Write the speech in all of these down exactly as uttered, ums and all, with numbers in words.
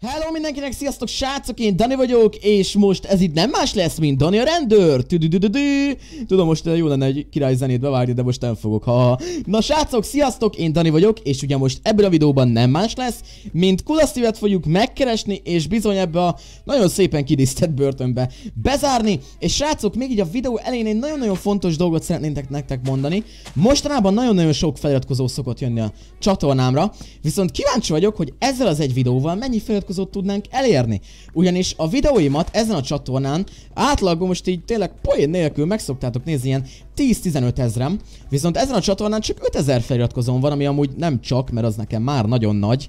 Hello mindenkinek, sziasztok srácok, én Dani vagyok, és most ez itt nem más lesz, mint Dani a rendőr. Tudom, most jó lenne egy király zenét bevárni, de most nem fogok. Ha. Na srácok, sziasztok, én Dani vagyok, és ugye most ebben a videóban nem más lesz, mint Kula Steve-et fogjuk megkeresni, és bizony ebbe a nagyon szépen kidísztett börtönbe bezárni. És srácok, még így a videó elején egy nagyon-nagyon fontos dolgot szeretnétek nektek mondani. Mostanában nagyon-nagyon sok feliratkozó szokott jönni a csatornámra, viszont kíváncsi vagyok, hogy ezzel az egy videóval mennyi feliratkozót tudnánk elérni. Ugyanis a videóimat ezen a csatornán átlagban most így tényleg poén nélkül meg szoktátok nézni ilyen tíz-tizenöt ezrem, viszont ezen a csatornán csak ötezer feliratkozón van, ami amúgy nem csak, mert az nekem már nagyon nagy,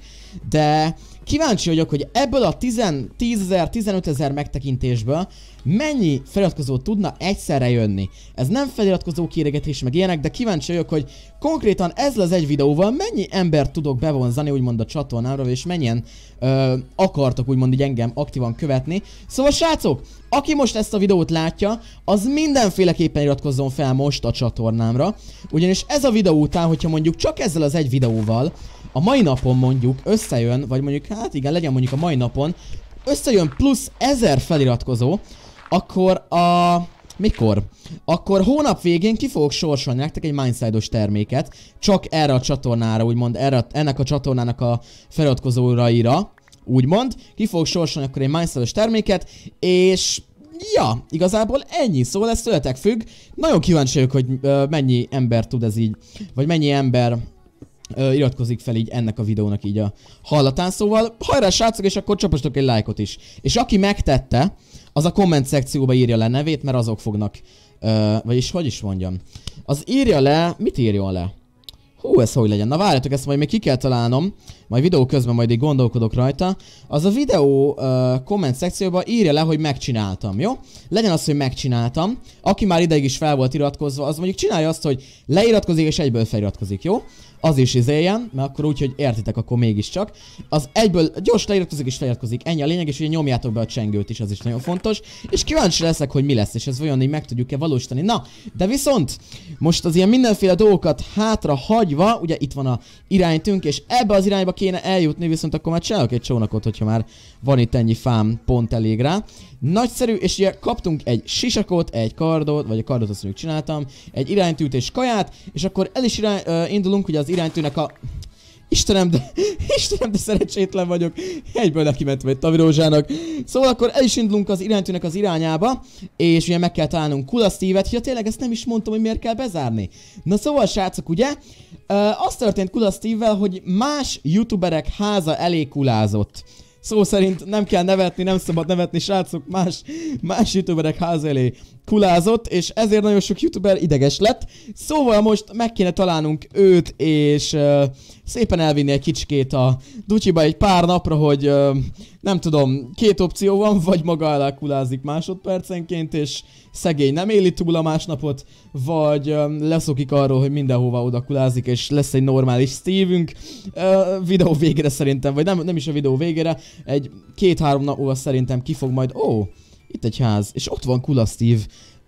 de kíváncsi vagyok, hogy ebből a tízezer-tizenötezer megtekintésből mennyi feliratkozó tudna egyszerre jönni. Ez nem feliratkozó kéregetés meg ilyenek, de kíváncsi vagyok, hogy konkrétan ezzel az egy videóval mennyi embert tudok bevonzani úgymond a csatornámra, és mennyien ö, akartok úgymond így engem aktívan követni. Szóval srácok, aki most ezt a videót látja, az mindenféleképpen iratkozzon fel most a csatornámra, ugyanis ez a videó után, hogyha mondjuk csak ezzel az egy videóval a mai napon mondjuk összejön, vagy mondjuk hát igen, legyen mondjuk a mai napon összejön plusz ezer feliratkozó, akkor a... mikor? Akkor hónap végén ki fogok sorsolni nektek egy Mindside-os terméket, csak erre a csatornára, úgymond erre, ennek a csatornának a feliratkozóraira, úgymond, ki fogok sorsolni akkor egy Mindside-os terméket, és... ja, igazából ennyi, szóval ez tőletek függ. Nagyon kíváncsi vagyok, hogy uh, mennyi ember tud ez így, vagy mennyi ember uh, iratkozik fel így ennek a videónak így a hallatán, szóval hajrá srácok, és akkor csapastok egy lájkot is. És aki megtette, az a komment szekcióba írja le nevét, mert azok fognak, uh, vagyis hogy is mondjam, az írja le, mit írjon le? Hú, ez hogy legyen? Na várjatok, ezt majd még ki kell találnom, majd videó közben majd így gondolkodok rajta. Az a videó uh, komment szekcióban írja le, hogy megcsináltam, jó? Legyen az, hogy megcsináltam. Aki már ideig is fel volt iratkozva, az mondjuk csinálja azt, hogy leiratkozik és egyből feliratkozik, jó? Az is izéljen, mert akkor úgy, hogy értitek, akkor mégiscsak. Az egyből gyors leiratkozik és feliratkozik, ennyi a lényeg, és ugye nyomjátok be a csengőt is, az is nagyon fontos. És kíváncsi leszek, hogy mi lesz, és ez vajon így meg tudjuk-e valósítani. Na, de viszont most az ilyen mindenféle dolgokat hátra hagyva, ugye itt van a iránytünk, és ebbe az irányba kéne eljutni, viszont akkor már csinálok egy csónakot, hogyha már van itt ennyi fám pont elég rá. Nagyszerű, és ugye kaptunk egy sisakot, egy kardot, vagy a kardot azt mondjuk csináltam, egy iránytűt és kaját, és akkor el is irány, uh, indulunk ugye az iránytűnek a... Istenem, de... Istenem, de szerencsétlen vagyok. Egyből neki mentem egy tavirózsának. Szóval akkor el is indulunk az iránytűnek az irányába, és ugye meg kell találnunk Kula Steve-et. Ja, tényleg ezt nem is mondtam, hogy miért kell bezárni. Na szóval srácok, ugye? Uh, az történt Kula Steve-vel, hogy más youtuberek háza elé kulázott. Szó szerint nem kell nevetni, nem szabad nevetni, srácok, más, más youtuberek ház elé kulázott, és ezért nagyon sok youtuber ideges lett. Szóval most meg kéne találnunk őt, és uh, szépen elvinni egy kicsikét a dutyiba egy pár napra, hogy uh, nem tudom, két opció van, vagy maga alá kulázik másodpercenként, és szegény nem éli túl a másnapot, vagy um, leszokik arról, hogy mindenhova oda kulázik, és lesz egy normális Steve-ünk uh, videó végére szerintem, vagy nem, nem is a videó végére, egy két-három nap múlva szerintem ki fog majd, ó, oh, itt egy ház, és ott van Kula Steve.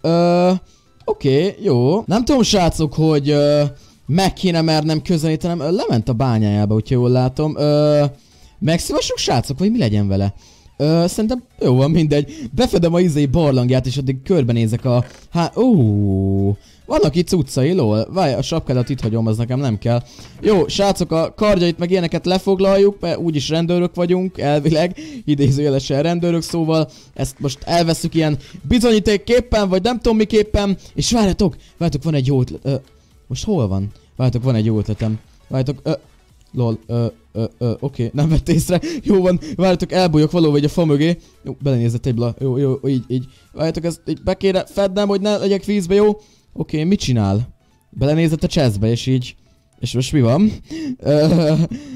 Ö, oké, okay, jó. Nem tudom srácok, hogy ö, meg kéne mernem közelítenem, ö, lement a bányájába, hogyha jól látom. Ö, megszívassuk srácok, vagy mi legyen vele? Ö, szerintem jó van, mindegy. Befedem a izé barlangját, és addig körbenézek a... Há... Ó, vannak itt cuccai, lol. Várj, a sapkádat itt hagyom, az nekem nem kell. Jó, srácok, a kardjait meg ilyeneket lefoglaljuk, mert úgyis rendőrök vagyunk, elvileg. Idézőjelesen rendőrök, szóval ezt most elveszük ilyen bizonyítékképpen, vagy nem tudom miképpen. És várjatok, várjatok, van egy jó ötlet. Ö, most hol van? Várjatok, van egy jó ötletem. Várjatok, ö, lol, ö, ö, ö, oké, okay, nem vett észre. Jó van, várjatok, elbújok valóban egy a fa mögé. Jó, belenézett egy bla. Jó, jó, így, így. Várjatok, ezt így be kéne fednem, hogy ne legyek vízbe, jó? Oké, okay, mit csinál? Belenézett a chestbe, és így... És most mi van? Ö,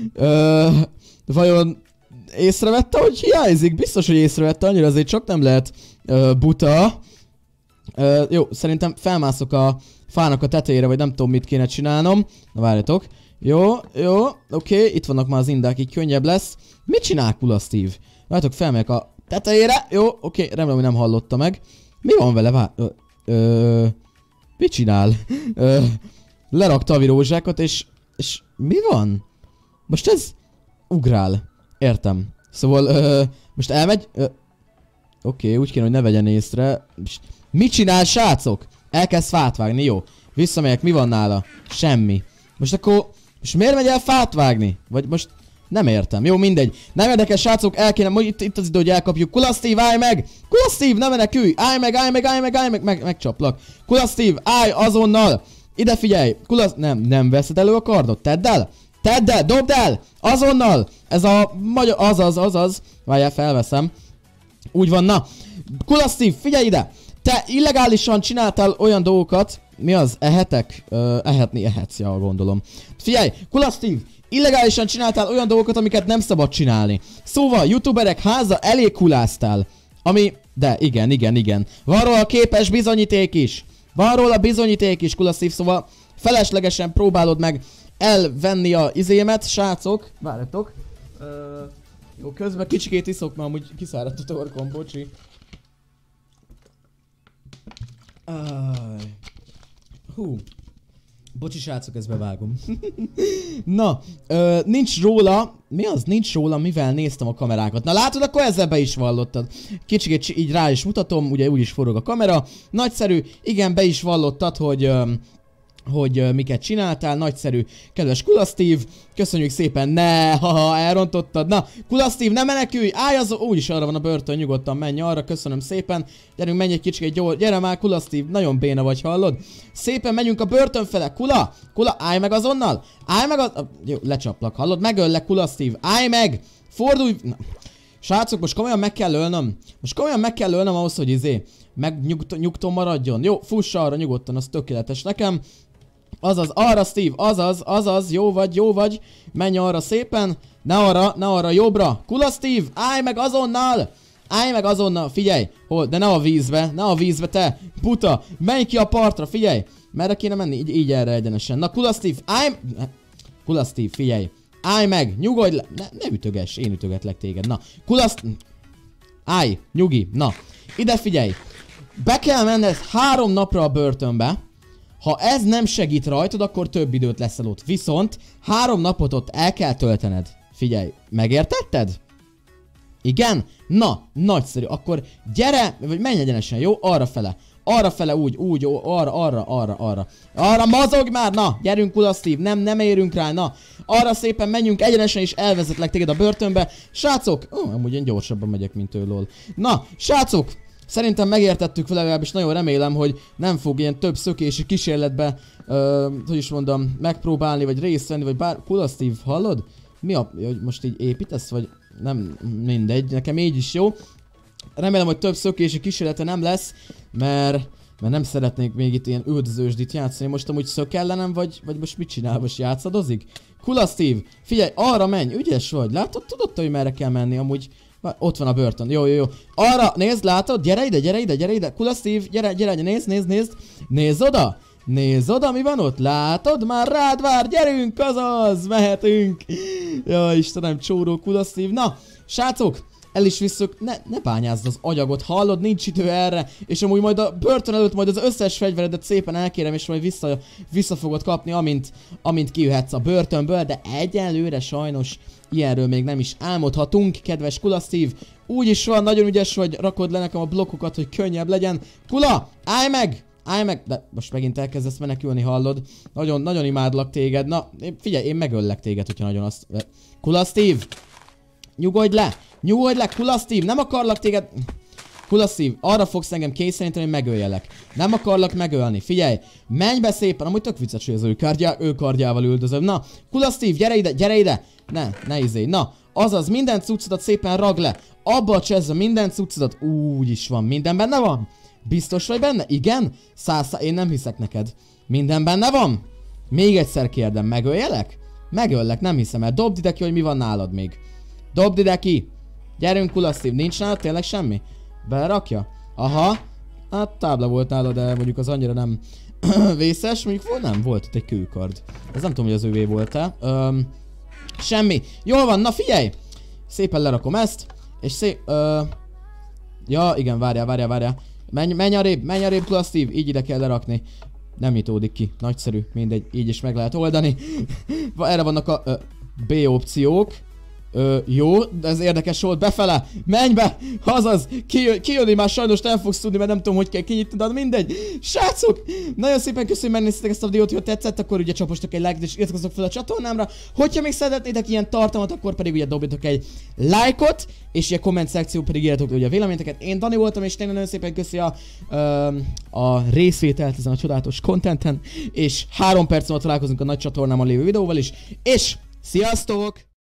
ö, vajon észrevette, hogy hiányzik? Biztos, hogy észrevette, annyira azért csak nem lehet ö, buta. Ö, jó, szerintem felmászok a fának a tetejére, vagy nem tudom, mit kéne csinálnom. Na várjatok. Jó, jó, oké, okay, itt vannak már az indák, így könnyebb lesz. Mit csinál Kula Steve? Várjatok, felmegyek a tetejére. Jó, oké, okay, remélem, hogy nem hallotta meg. Mi van vele? Vár... Ö, ö, mit csinál? Ö, lerakta a virózsákat, és... És mi van? Most ez... Ugrál. Értem. Szóval, ö, most elmegy... Oké, okay, úgy kéne, hogy ne vegyen észre. Mit csinál, srácok? Elkezd fát vágni, jó. Visszamegyek, mi van nála? Semmi. Most akkor... Most miért megy el fát vágni? Vagy most... Nem értem. Jó, mindegy. Nem érdekes, srácok, el kéne... Itt, itt az idő, hogy elkapjuk. Kula Steve, állj meg! Kula Steve, ne menekülj! Állj meg, állj meg, állj meg, állj meg! meg megcsaplak. Kula Steve, állj azonnal! Ide figyelj! Kula... Nem, nem veszed elő a kardot? Tedd el! Tedd el! Dobd el! Azonnal! Ez a... magyar... Azaz, azaz. Várjál, felveszem. Úgy van, na. Kula Steve, figyelj ide! Te illegálisan csináltál olyan dolgokat... Mi az? Ehetek? Ö, ehetni ehetsz, ja, gondolom. Figyelj! Kula Steve! Illegálisan csináltál olyan dolgokat, amiket nem szabad csinálni. Szóval, youtuberek háza elé kuláztál. Ami... De, igen, igen, igen. Van róla képes bizonyíték is. Van róla bizonyíték is, Kula Steve, szóval feleslegesen próbálod meg elvenni a izémet, srácok. Várjatok. Uh, jó, közben kicsikét iszok, mert amúgy kiszáradt a torkom, bocsi. Uh, hú. Bocsi, srácok, ezt bevágom. Na, ö, nincs róla... Mi az? Nincs róla, mivel néztem a kamerákat. Na látod, akkor ezzel be is vallottad. Kicsit így rá is mutatom, ugye úgyis forog a kamera. Nagyszerű, igen, be is vallottad, hogy... Ö, hogy uh, miket csináltál, nagyszerű, kedves Kula Steve, köszönjük szépen, ne, haha, elrontottad, na, Kula Steve, ne menekülj, állj az, úgyis arra van a börtön, nyugodtan menj arra, köszönöm szépen, gyerünk, menj egy kicsit, gyors, gyere már, Kula Steve, nagyon béna vagy, hallod, szépen menjünk a börtön fele, Kula, Kula, állj meg azonnal, állj meg az, jó, lecsaplak, hallod, megöllek, Kula Steve, állj meg, fordulj, na. Srácok, most komolyan meg kell ölnöm, most komolyan meg kell ölnöm ahhoz, hogy izé, meg nyugt, nyugton maradjon, jó, fuss arra nyugodtan, az tökéletes nekem. Azaz, arra Steve, azaz, azaz, jó vagy, jó vagy, menj arra szépen, ne arra, ne arra, jobbra, Kula Steve, állj meg azonnal, állj meg azonnal, figyelj, hol, de ne a vízbe, ne a vízbe, te, puta, menj ki a partra, figyelj, merre kéne menni, így, így erre egyenesen, na Kula Steve, állj, Kula Steve, figyelj, állj meg, nyugodj le, ne, ne ütögess, én ütögetlek téged, na, Kula Steve, állj, nyugi, na, ide figyelj, be kell menned három napra a börtönbe. Ha ez nem segít rajtad, akkor több időt leszel ott. Viszont három napot ott el kell töltened. Figyelj, megértetted? Igen? Na, nagyszerű. Akkor gyere, vagy menj egyenesen, jó? Arra fele. Arra fele úgy, úgy, arra, arra, arra, arra. Arra mozog már, na! Gyerünk, Kula Steve, nem, nem érünk rá, na! Arra szépen menjünk egyenesen, és elvezetlek téged a börtönbe. Srácok! Ó, amúgy én gyorsabban megyek, mint ő, lol. Na, srácok! Szerintem megértettük, legalábbis nagyon remélem, hogy nem fog ilyen több szökési kísérletbe, ö, hogy is mondom, megpróbálni, vagy részt venni, vagy bár... Kula Steve, hallod? Mi a... hogy most így építesz, vagy... Nem, mindegy, nekem így is jó. Remélem, hogy több szökési kísérlete nem lesz, mert... Mert nem szeretnék még itt ilyen üldözősdit játszani. Most amúgy szök ellenem, vagy, vagy most mit csinál? Most játszadozik? Kula Steve, figyelj, arra menj, ügyes vagy. Látod, tudod, hogy merre kell menni, amúgy... Ott van a börtön, jó, jó, jó. Arra, nézd, látod? Gyere ide, gyere ide, gyere ide. Kula Steve, gyere, gyere, nézd, nézd, nézd. Nézd oda. Nézd oda, mi van ott? Látod? Már rád vár, gyerünk, azaz, mehetünk. Jaj, Istenem, csóró Kula Steve. Na, srácok, el is visszük, ne, ne bányázd az agyagot, hallod? Nincs idő erre. És amúgy majd a börtön előtt majd az összes fegyveredet szépen elkérem, és majd vissza, vissza fogod kapni, amint, amint kijöhetsz a börtönből, de egyelőre sajnos ilyenről még nem is álmodhatunk, kedves Kula Steve. Úgy is van, nagyon ügyes vagy, rakod le nekem a blokkokat, hogy könnyebb legyen. Kula, állj meg! Állj meg! De most megint elkezdesz menekülni, hallod? Nagyon, nagyon imádlak téged. Na, figyelj, én megöllek téged, hogyha nagyon azt... Kula Steve! Nyugodj le! Nyugodj le, Kula Steve! Nem akarlak téged... Kula Steve, arra fogsz engem kényszeríteni, hogy megöljelek. Nem akarlak megölni. Figyelj, menj be szépen. Amúgy tök vicces, hogy az ő, kardjá, ő kardjával üldözöm. Na, Kula Steve, gyere ide, gyere ide. Ne, ne izé. Na, azaz, minden cuccodat szépen rag le. Abba a cseszbe minden cuccodat. Úgy is van, minden benne van? Biztos vagy benne? Igen? Száz, én nem hiszek neked. Minden benne van? Még egyszer kérdem, megöljelek? Megöllek, nem hiszem el. Dobd ide ki, hogy mi van nálad még. Dobd ide ki. Gyerünk, Kula Steve, nincs nálad tényleg semmi? Belerakja? Aha. Hát tábla volt nála, de mondjuk az annyira nem vészes. Mondjuk volt, nem, volt itt egy kőkard. Ez nem tudom, hogy az ővé volt-e. Öm, semmi. Jól van, na figyelj! Szépen lerakom ezt. És szép... Ö, ja, igen, várjál, várjál, várjál. Menj, menj arrébb, menj arrébb, Kula Steve. Így ide kell lerakni. Nem nyitódik ki. Nagyszerű. Mindegy, így is meg lehet oldani. Erre vannak a ö, B opciók. Ö, jó, de ez érdekes volt, befele, menj be, azaz, kijö kijönni már sajnos nem fogsz tudni, mert nem tudom, hogy kell kinyitni, de mindegy. Srácok, nagyon szépen köszönöm, hogy megnéztétek ezt a videót, ha tetszett, akkor ugye csapostok egy like-t és iratkozzatok fel a csatornámra. Hogyha még szeretnétek ilyen tartalmat, akkor pedig ugye dobjatok egy like-ot, és ugye komment szekció pedig írjatok le ugye a véleményeteket. Én Dani voltam, és tényleg nagyon szépen köszi a, a részvételt ezen a csodálatos contenten, és három perc múlva találkozunk a nagy csatornámon lévő videóval is, és sziasztok!